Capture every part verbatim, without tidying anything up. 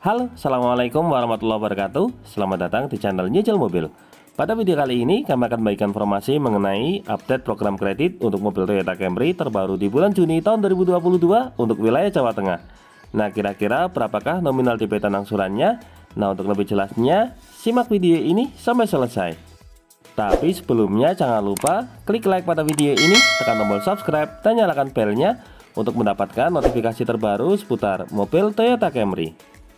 Halo, Assalamualaikum warahmatullahi wabarakatuh. Selamat datang di channel Nyicil Mobil. Pada video kali ini kami akan membagikan informasi mengenai update program kredit untuk mobil Toyota Camry terbaru di bulan Juni tahun dua ribu dua puluh dua untuk wilayah Jawa Tengah. Nah, kira-kira berapakah nominal D P dan angsurannya? Nah, untuk lebih jelasnya, simak video ini sampai selesai. Tapi sebelumnya jangan lupa klik like pada video ini, tekan tombol subscribe dan nyalakan belnya untuk mendapatkan notifikasi terbaru seputar mobil Toyota Camry.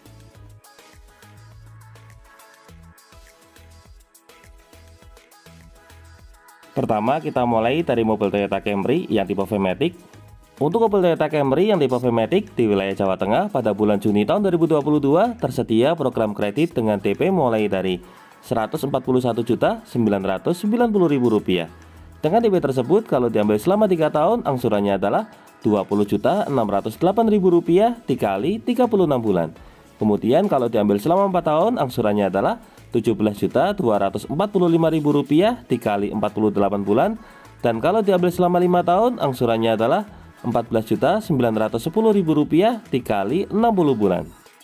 Pertama, kita mulai dari mobil Toyota Camry yang tipe V-Matic. Untuk mobil Toyota Camry yang tipe V-Matic di wilayah Jawa Tengah pada bulan Juni tahun dua ribu dua puluh dua tersedia program kredit dengan D P mulai dari seratus empat puluh satu juta sembilan ratus sembilan puluh ribu rupiah. Dengan D P tersebut kalau diambil selama tiga tahun angsurannya adalah dua puluh juta enam ratus delapan ribu rupiah dikali tiga puluh enam bulan. Kemudian kalau diambil selama empat tahun angsurannya adalah tujuh belas juta dua ratus empat puluh lima ribu rupiah dikali empat puluh delapan bulan. Dan kalau diambil selama lima tahun angsurannya adalah empat belas juta sembilan ratus sepuluh ribu rupiah dikali enam puluh bulan.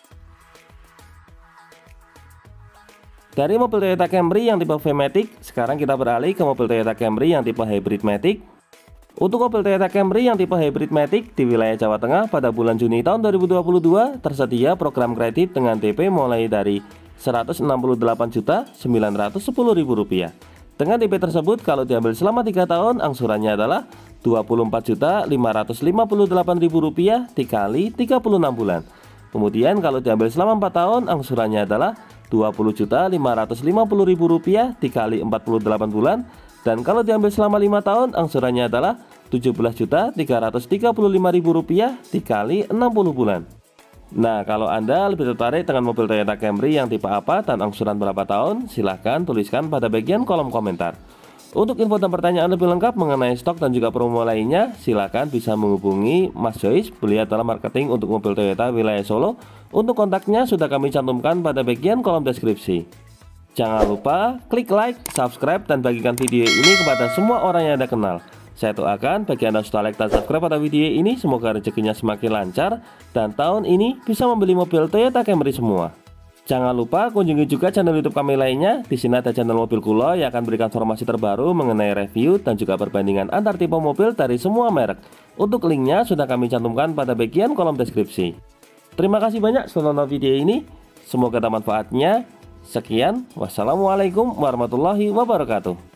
Dari mobil Toyota Camry yang tipe V-Matic, sekarang kita beralih ke mobil Toyota Camry yang tipe Hybrid Matic. Untuk mobil Toyota Camry yang tipe Hybrid Matic di wilayah Jawa Tengah pada bulan Juni tahun dua ribu dua puluh dua tersedia program kredit dengan D P mulai dari seratus enam puluh delapan juta sembilan ratus sepuluh ribu rupiah. Dengan D P tersebut kalau diambil selama tiga tahun angsurannya adalah dua puluh empat juta lima ratus lima puluh delapan ribu rupiah dikali tiga puluh enam bulan. Kemudian kalau diambil selama empat tahun angsurannya adalah dua puluh juta lima ratus lima puluh ribu rupiah dikali empat puluh delapan bulan. Dan kalau diambil selama lima tahun angsurannya adalah tujuh belas juta tiga ratus tiga puluh lima ribu rupiah dikali enam puluh bulan. Nah, kalau Anda lebih tertarik dengan mobil Toyota Camry yang tipe apa dan angsuran berapa tahun, silahkan tuliskan pada bagian kolom komentar. Untuk info dan pertanyaan lebih lengkap mengenai stok dan juga promo lainnya, silahkan bisa menghubungi Mas Joyce, beliau adalah marketing untuk mobil Toyota wilayah Solo. Untuk kontaknya sudah kami cantumkan pada bagian kolom deskripsi. Jangan lupa klik like, subscribe, dan bagikan video ini kepada semua orang yang Anda kenal. Saya doakan bagi Anda sudah like dan subscribe pada video ini, semoga rezekinya semakin lancar dan tahun ini bisa membeli mobil Toyota Camry semua. Jangan lupa kunjungi juga channel YouTube kami lainnya. Di sini ada channel Mobil Kulo yang akan berikan informasi terbaru mengenai review dan juga perbandingan antar tipe mobil dari semua merek. Untuk linknya sudah kami cantumkan pada bagian kolom deskripsi. Terima kasih banyak sudah nonton video ini. Semoga ada manfaatnya. Sekian, wassalamualaikum warahmatullahi wabarakatuh.